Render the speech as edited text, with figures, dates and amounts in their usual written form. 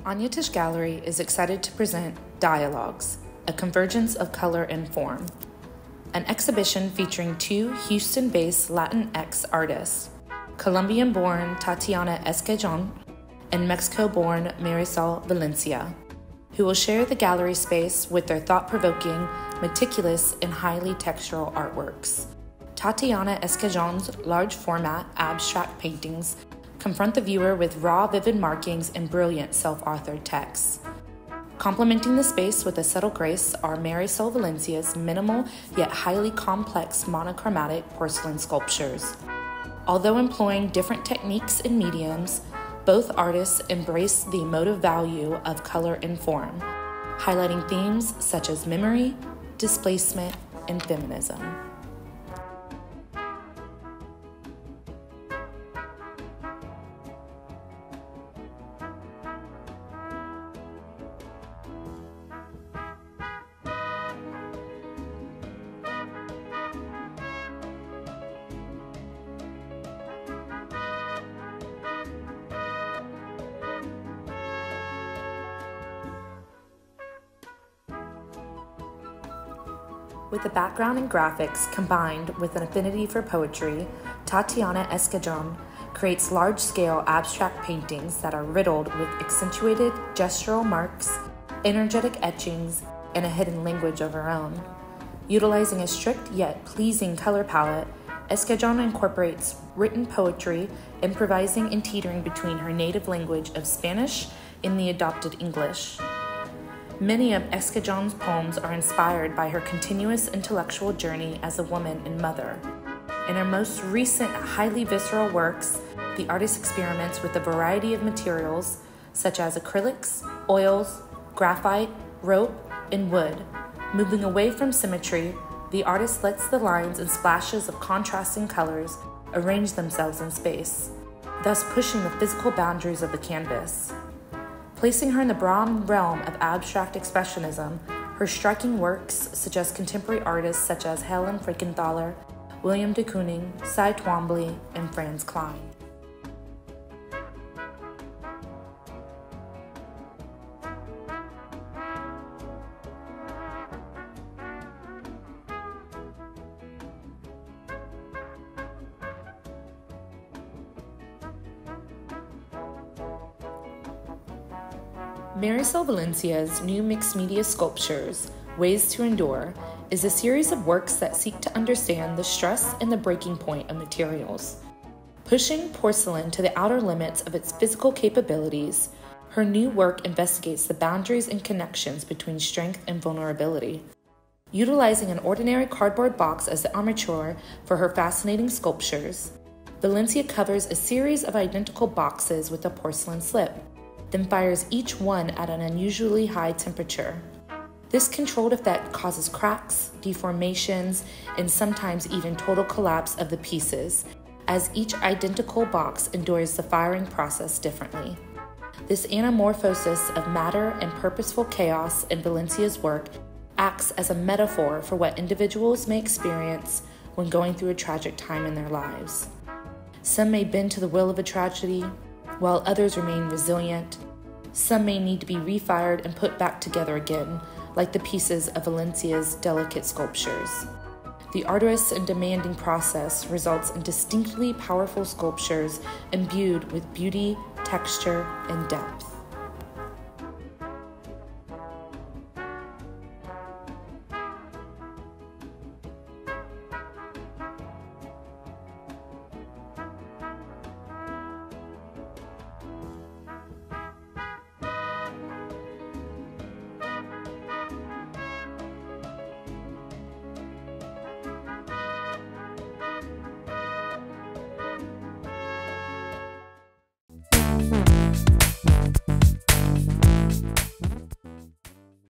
Anya Tish Gallery is excited to present Dialogues, a convergence of color and form, an exhibition featuring two Houston-based Latinx artists, Colombian-born Tatiana Escallón and Mexico-born Marisol Valencia, who will share the gallery space with their thought-provoking, meticulous, and highly textural artworks. Tatiana Escallón's large-format abstract paintings confront the viewer with raw, vivid markings and brilliant self-authored texts. Complementing the space with a subtle grace are Marisol Valencia's minimal yet highly complex monochromatic porcelain sculptures. Although employing different techniques and mediums, both artists embrace the emotive value of color and form, highlighting themes such as memory, displacement, and feminism. With a background in graphics combined with an affinity for poetry, Tatiana Escallón creates large-scale abstract paintings that are riddled with accentuated gestural marks, energetic etchings, and a hidden language of her own. Utilizing a strict yet pleasing color palette, Escallón incorporates written poetry, improvising and teetering between her native language of Spanish and the adopted English. Many of Escallón's poems are inspired by her continuous intellectual journey as a woman and mother. In her most recent, highly visceral works, the artist experiments with a variety of materials, such as acrylics, oils, graphite, rope, and wood. Moving away from symmetry, the artist lets the lines and splashes of contrasting colors arrange themselves in space, thus pushing the physical boundaries of the canvas. Placing her in the broad realm of abstract expressionism, her striking works suggest contemporary artists such as Helen Frankenthaler, William de Kooning, Cy Twombly, and Franz Kline. Marisol Valencia's new mixed media sculptures, Ways to Endure, is a series of works that seek to understand the stress and the breaking point of materials. Pushing porcelain to the outer limits of its physical capabilities, her new work investigates the boundaries and connections between strength and vulnerability. Utilizing an ordinary cardboard box as the armature for her fascinating sculptures, Valencia covers a series of identical boxes with a porcelain slip, then fires each one at an unusually high temperature. This controlled effect causes cracks, deformations, and sometimes even total collapse of the pieces, as each identical box endures the firing process differently. This anamorphosis of matter and purposeful chaos in Valencia's work acts as a metaphor for what individuals may experience when going through a tragic time in their lives. Some may bend to the will of a tragedy, while others remain resilient. Some may need to be refired and put back together again, like the pieces of Valencia's delicate sculptures. The arduous and demanding process results in distinctly powerful sculptures imbued with beauty, texture, and depth.